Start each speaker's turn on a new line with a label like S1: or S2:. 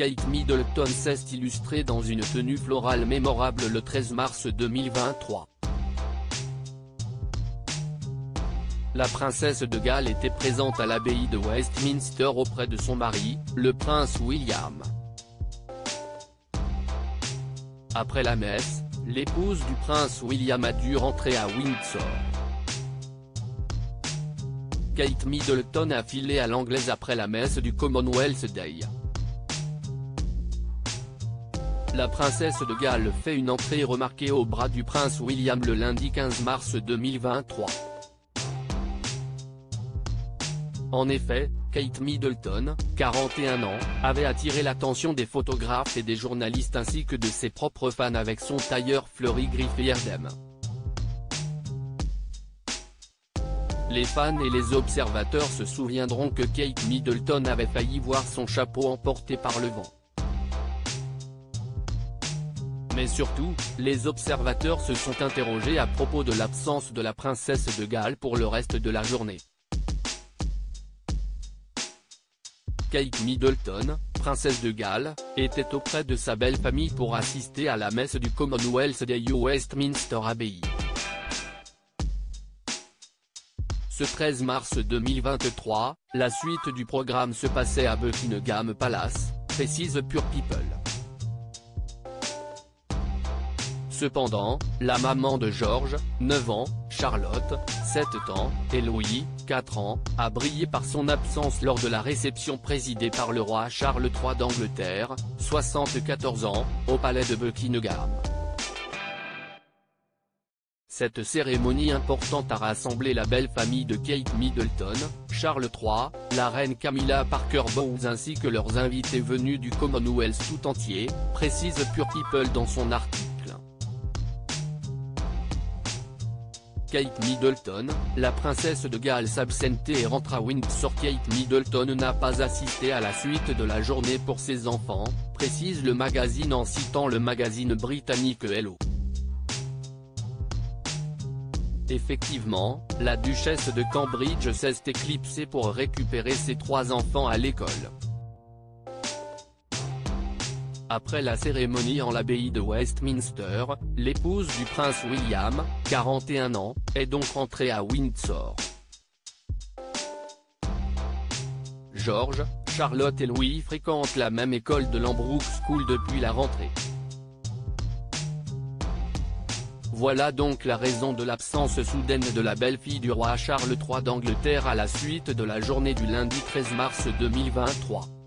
S1: Kate Middleton s'est illustrée dans une tenue florale mémorable le 13 mars 2023. La princesse de Galles était présente à l'abbaye de Westminster auprès de son mari, le prince William. Après la messe, l'épouse du prince William a dû rentrer à Windsor. Kate Middleton a filé à l'anglaise après la messe du Commonwealth Day. La princesse de Galles fait une entrée remarquée au bras du prince William le lundi 15 mars 2023. En effet, Kate Middleton, 41 ans, avait attiré l'attention des photographes et des journalistes ainsi que de ses propres fans avec son tailleur fleuri griffé Erdem. Les fans et les observateurs se souviendront que Kate Middleton avait failli voir son chapeau emporté par le vent. Mais surtout, les observateurs se sont interrogés à propos de l'absence de la princesse de Galles pour le reste de la journée. Kate Middleton, princesse de Galles, était auprès de sa belle famille pour assister à la messe du Commonwealth Day au Westminster Abbey. Ce 13 mars 2023, la suite du programme se passait à Buckingham Palace, précise Pure People. Cependant, la maman de George, 9 ans, Charlotte, 7 ans, et Louis, 4 ans, a brillé par son absence lors de la réception présidée par le roi Charles III d'Angleterre, 74 ans, au palais de Buckingham. Cette cérémonie importante a rassemblé la belle famille de Kate Middleton, Charles III, la reine Camilla Parker Bowles ainsi que leurs invités venus du Commonwealth tout entier, précise Pure People dans son article. Kate Middleton, la princesse de Galles s'absentait et rentre à Windsor. Kate Middleton n'a pas assisté à la suite de la journée pour ses enfants, précise le magazine en citant le magazine britannique Hello. Effectivement, la duchesse de Cambridge s'est éclipsée pour récupérer ses 3 enfants à l'école. Après la cérémonie en l'abbaye de Westminster, l'épouse du prince William, 41 ans, est donc rentrée à Windsor. George, Charlotte et Louis fréquentent la même école de l'Ambrook School depuis la rentrée. Voilà donc la raison de l'absence soudaine de la belle-fille du roi Charles III d'Angleterre à la suite de la journée du lundi 13 mars 2023.